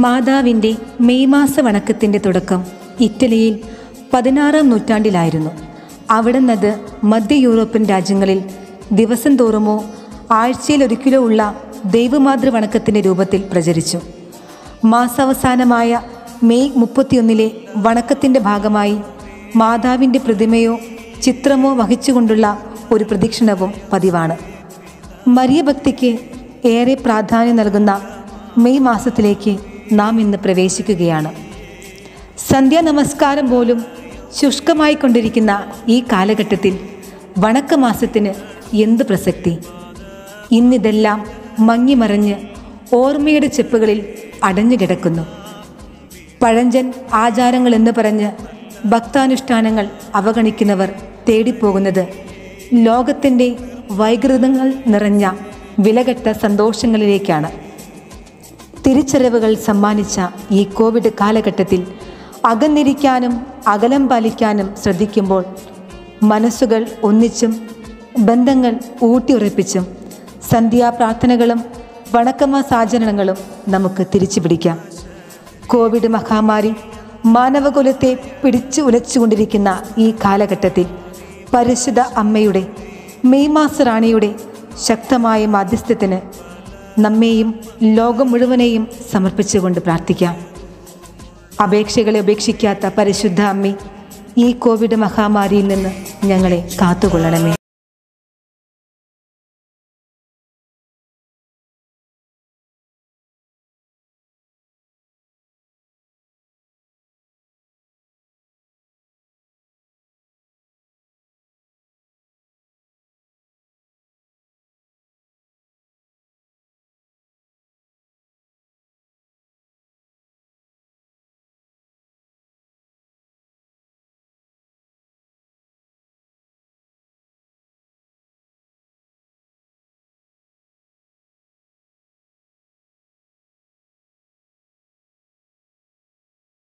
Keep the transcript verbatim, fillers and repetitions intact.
മാതാവിൻ്റെ മെയ് മാസ വണക്കത്തിൻ്റെ തുടക്കം ഇറ്റലിയിൽ പതിനാറാം നൂറ്റാണ്ടിലായിരുന്നു. അവിടെ നിന്നത് മധ്യ യൂറോപ്യൻ രാജ്യങ്ങളിൽ ദിവസം തോറുമോ ആഴ്ചയിലൊരിക്കലോ ഉള്ള ദൈവമാതൃ വണക്കത്തിൻ്റെ രൂപത്തിൽ പ്രചരിച്ചു. മാസാവസാനമായ മെയ് മുപ്പത്തിയൊന്നിലെ വണക്കത്തിൻ്റെ ഭാഗമായി മാതാവിൻ്റെ പ്രതിമയോ ചിത്രമോ വഹിച്ചുകൊണ്ടുള്ള ഒരു പ്രദക്ഷിണവും പതിവാണ്. മരിയ ഭക്തിക്ക് ഏറെ പ്രാധാന്യം നൽകുന്ന മെയ് മാസത്തിലേക്ക് നാം ഇന്ന് പ്രവേശിക്കുകയാണ്. സന്ധ്യാ നമസ്കാരം പോലും ശുഷ്കമായി കൊണ്ടിരിക്കുന്ന ഈ കാലഘട്ടത്തിൽ വണക്കമാസത്തിന് എന്ത് പ്രസക്തി! ഇന്നിതെല്ലാം മങ്ങിമറഞ്ഞ് ഓർമ്മയുടെ ചെപ്പുകളിൽ അടഞ്ഞു കിടക്കുന്നു. പഴഞ്ചൻ ആചാരങ്ങളെന്ന് പറഞ്ഞ് ഭക്താനുഷ്ഠാനങ്ങൾ അവഗണിക്കുന്നവർ തേടിപ്പോകുന്നത് ലോകത്തിൻ്റെ വൈകൃതങ്ങൾ നിറഞ്ഞ വിലകെട്ട സന്തോഷങ്ങളിലേക്കാണ്. തിരിച്ചറിവുകൾ സമ്മാനിച്ച ഈ കോവിഡ് കാലഘട്ടത്തിൽ അകന്നിരിക്കാനും അകലം പാലിക്കാനും ശ്രദ്ധിക്കുമ്പോൾ മനസ്സുകൾ ഒന്നിച്ചും ബന്ധങ്ങൾ ഊട്ടിയുറപ്പിച്ചും സന്ധ്യാപ്രാർത്ഥനകളും വണക്കമാസാചരണങ്ങളും നമുക്ക് തിരിച്ചു പിടിക്കാം. കോവിഡ് മഹാമാരി മാനവകുലത്തെ പിടിച്ചു ഉലച്ചുകൊണ്ടിരിക്കുന്ന ഈ കാലഘട്ടത്തിൽ പരിശുദ്ധ അമ്മയുടെ മെയ് മാസ റാണിയുടെ ശക്തമായ മാധ്യസ്ഥത്തിന് നമ്മെയും ലോകം മുഴുവനെയും സമർപ്പിച്ചുകൊണ്ട് പ്രാർത്ഥിക്കാം. അപേക്ഷകളെ ഉപേക്ഷിക്കാത്ത പരിശുദ്ധ അമ്മേ, ഈ കോവിഡ് മഹാമാരിയിൽ നിന്ന് ഞങ്ങളെ കാത്തുകൊള്ളണമേ.